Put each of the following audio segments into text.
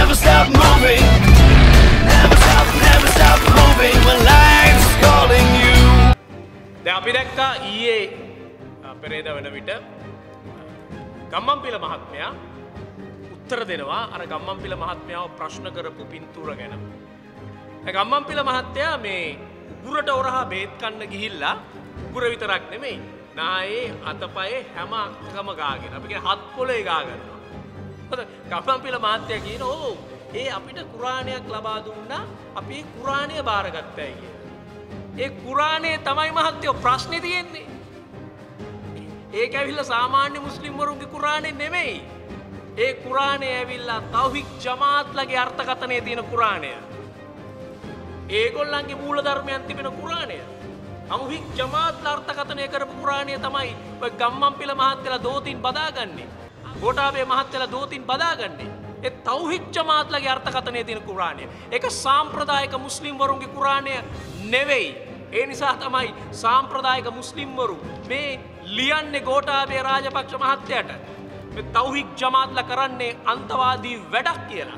never stop moving. Never stop moving when life's calling you. දැන් අපි දැක්කා ඊයේ පෙරේද වෙන විට ගම්මන්පිල මහත්මයා උත්තර දෙනවා අර ගම්මන්පිල මහත්මයාව ප්‍රශ්න කරපු පින්තූර ගැන. ගම්මන්පිල මහත්තයා මේ උගුරට ඔරහා බේත් කන්න ගිහිල්ලා උගුර විතරක් නෙමෙයි නායේ අතපයේ හැම අක්කම ගාගෙන අපි කියන හත් පොළේ ගා ගන්නවා. ගම්මන්පිල මහත්තයා කියනවා ඒ අපිට කුරාණයක් ලබා දුන්නා අපි කුරාණය බාරගත්තයි කියලා. ඒ කුරාණේ තමයි මහත්තයෝ ප්‍රශ්නේ තියෙන්නේ. ඒක ඇවිල්ලා සාමාන්‍ය මුස්ලිම් වරුන්ගේ කුරාණේ නෙමෙයි. ඒ කුරාණේ ඇවිල්ලා තෞහිද් ජමාත්ලගේ අර්ථකථනයේ තියෙන කුරාණය. ඒගොල්ලන්ගේ මූල ධර්මයන් තිබෙන කුරාණය. තෞහිද් ජමාත්ලා අර්ථකථනය කරපු කුරාණය තමයි ඔය ගම්මන්පිල මහත්තයලා දෝතින් බදාගන්නේ. ගෝඨාභය මහත්තයලා දෝතින් බදාගන්නේ. ඒ තෞහිද් ජමාත්ලගේ අර්ථකථනයේ තියෙන කුරාණය. ඒක සාම්ප්‍රදායික මුස්ලිම් වරුන්ගේ කුරාණය නෙවෙයි. ඒ නිසා තමයි සාම්ප්‍රදායික මුස්ලිම් වරු මේ ලියන්නේ ගෝඨාභය රාජපක්ෂ මහත්තයාට මේ තෞහිද් ජමාත්ලා කරන්නේ අන්තවාදී වැඩක් කියලා.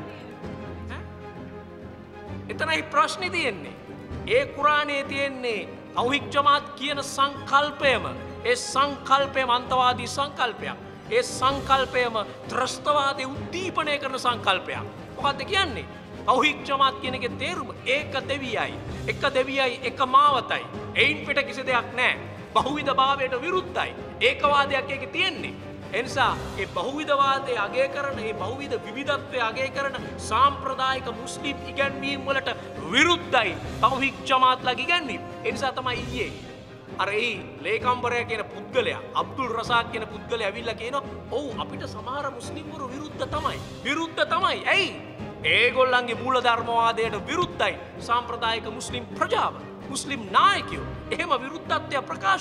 එතනයි ප්‍රශ්නේ තියෙන්නේ. ඒ කුරාණයේ තියෙන්නේ තෞහිද් ජමාත් කියන සංකල්පයම ඒ සංකල්පයම අන්තවාදී සංකල්පයක්. ඒ සංකල්පයම ත්‍රස්තවාදී උද්දීපනය කරන සංකල්පයක්. මොකද්ද කියන්නේ? තෞහිද් ජමාත් කියන එකේ තේරුම ඒක දෙවියයි. එක දෙවියයි එක මාවතයි. එයින් පිට කිසි දෙයක් නැහැ. බහුවිධභාවයට විරුද්ධයි. ඒකවාදයක් ඒකේ තියෙන්නේ. ඒ නිසා ඒ බහුවිධවාදයේ අගය කරන ඒ බහුවිධ විවිධත්වයේ අගය කරන සාම්ප්‍රදායික මුස්ලිම් ඉගැන්වීම් වලට විරුද්ධයි තෞහිද් ජමාත්ලා ඉගැන්වීම්. ඒ නිසා තමයි ඊයේ අර ඒ ලේකම්බරයා කියන පුද්ගලයා අබ්දුල් රසාක් කියන පුද්ගලයා ඇවිල්ලා කියනවා ඔව් අපිට සමහර මුස්ලිම්වරු විරුද්ධ තමයි. ඇයි? ඒගොල්ලන්ගේ මූල ධර්මවාදයට විරුද්ධයි සාම්ප්‍රදායික මුස්ලිම් ප්‍රජාව. මුස්ලිම් නායකයෝ එහෙම විරුද්ධත්වය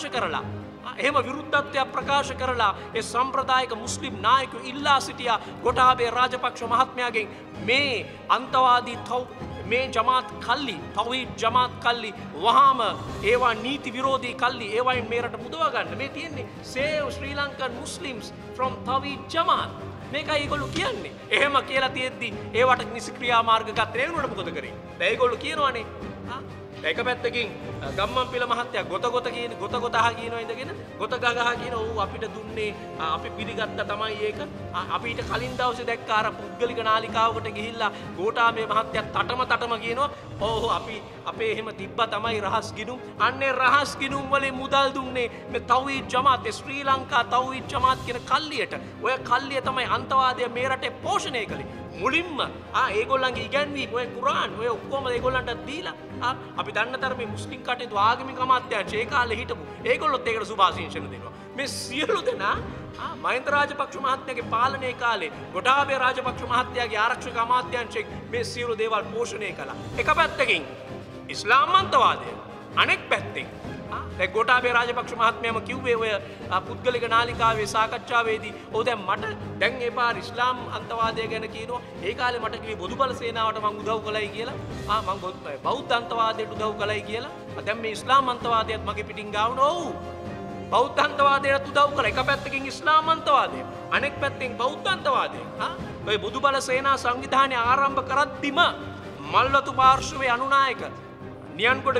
ප්‍රකාශ කරලා ඒ සම්ප්‍රදායික මුස්ලිම් නායකයෝ ඉල්ලා සිටියා ගෝඨාභය රාජපක්ෂ මහත්මයාගෙන් මේ අන්තවාදී මේ ජමාත් කල්ලි තෞහිද් ජමාත් කල්ලි වහාම ඒවා නීති විරෝධී කල්ලි ඒවයින් මේ රට මුදවා ගන්න. මේ තියෙන්නේ save Sri Lankan Muslims from තෞහිද් Jamaath. මේකයි ඒගොල්ලෝ කියන්නේ. එහෙම කියලා තියෙද්දි ඒවට නිෂ්ක්‍රියා මාර්ග ගත්තේ නේ උනට මොකද කරේ? දැන් ඒගොල්ලෝ කියනවානේ එක පැත්තකින් ගම්මන්පිල මහත්තයා ගොත ගහ කියනවා ඉඳගෙන ගොත ගහ කියන ඌ අපිට දුන්නේ අපි පිළිගත්ත තමයි ඒක අපිට කලින් දවසේ දැක්ක අර පුද්ගලික නාලිකාවකට ගිහිල්ලා ගෝඨාභය මහත්තයා තටම කියනවා ඔව් අපි අපේ එහෙම තිබ්බා තමයි රහස් ගිණුම් අන්නේ රහස් ගිණුම් වලින් මුදල් දුන්නේ මේ තෞහිද් ජමාත් ශ්‍රී ලංකා තෞහිද් ජමාත් කියන කල්ලියට ඔය කල්ලිය තමයි අන්තවාදය මේ රටේ පෝෂණය කළේ මුලින්ම ඒගොල්ලන්ගේ ඉගැන්වීම් ඔය කුරාන් ඔය ඔක්කොම ඒගොල්ලන්ට දීලා අපි දන්න තරමේ මුස්ලිම් කටයුතු ආගමික අමාත්‍යාංශ ඒ කාලේ හිටපු ඒගොල්ලොත් ඒකට සුභාශිංසන දෙනවා මේ සියලු දෙනා මහින්ද රාජපක්ෂ මහත්මයාගේ පාලනයේ කාලේ ගෝඨාභය රාජපක්ෂ මහත්තයාගේ ආරක්ෂක අමාත්‍යාංශයෙන් මේ සියලු දේවල් පෝෂණය කළා එක පැත්තකින් ඉස්ලාම් අන්තවාදය අනෙක් පැත්තෙන් දැන් ගෝඨාභය රාජපක්ෂ මහත්මයාම කිව්වේ ඔය පුද්ගලික නාලිකාවේ සාකච්ඡාවේදී ඔව් දැන් මට දැන් ඒ පාර ඉස්ලාම් අන්තවාදය ගැන කියනවා ඒ කාලේ මට කිව්වේ බොදුබල සේනාවට මම උදව් කළයි කියලා මම බෞද්ධ අන්තවාදයට උදව් කළයි කියලා දැන් මේ ඉස්ලාම් අන්තවාදයත් මගේ පිටින් ගාවනවා ඔව් බෞද්ධ අන්තවාදයට උදව් කළා එක පැත්තකින් ඉස්ලාම් අන්තවාදය අනෙක් පැත්තෙන් බෞද්ධ අන්තවාදය ඔය බොදුබල සේනා සංවිධානය ආරම්භ කරද්දිම මල්වතු පාර්ශවයේ අනුනායක නියන්ගොඩ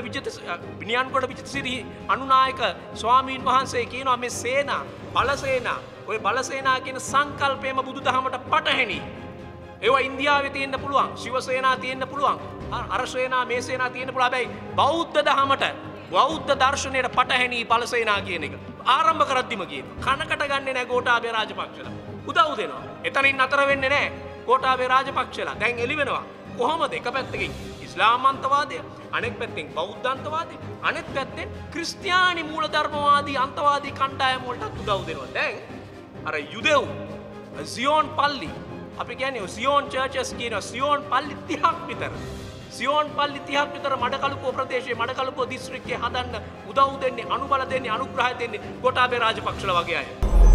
විජිතසිරි අනුනායක ස්වාමීන් වහන්සේ කියනවා මේ සේනා ඔය බලසේනා කියන සංකල්පයම බුදුදහමට පටහැනි. ඒවා ඉන්දියාවේ තියෙන්න පුළුවන්, ශිව සේනා තියෙන්න පුළුවන්, අර සේනා මේ සේනා තියෙන්න පුළුවන්. හැබැයි බෞද්ධ දහමට බෞද්ධ දර්ශනයට පටහැනි බලසේනා කියන එක ආරම්භ කරද්දිම කියනවා. කනකට ගන්නේ නැහැ ගෝඨාභය රාජපක්ෂලා. උදව් දෙනවා. එතනින් නතර වෙන්නේ නැහැ ගෝඨාභය රාජපක්ෂලා. දැන් එළි වෙනවා. කොහොමද එක පැත්තකින් ඉස්ලාම් අන්තවාදය අනෙක් පැත්තෙන් බෞද්ධ අන්තවාදය අනෙක් පැත්තෙන් ක්‍රිස්තියානි මූලධර්මවාදී අන්තවාදී කණ්ඩායම් වලට උදව් දෙනවා. දැන් අර යුදෙව් සියෝන් පල්ලි අපි කියන්නේ සියෝන් චර්චස් කියන සියෝන් පල්ලි 30ක් විතර මඩකලුපුව ප්‍රදේශයේ මඩකලුපුව දිස්ත්‍රික්කයේ හදන්න උදව් දෙන්නේ අනුබල දෙන්නේ අනුග්‍රහය දෙන්නේ ගෝඨාභය රාජපක්ෂලා වගේ අය.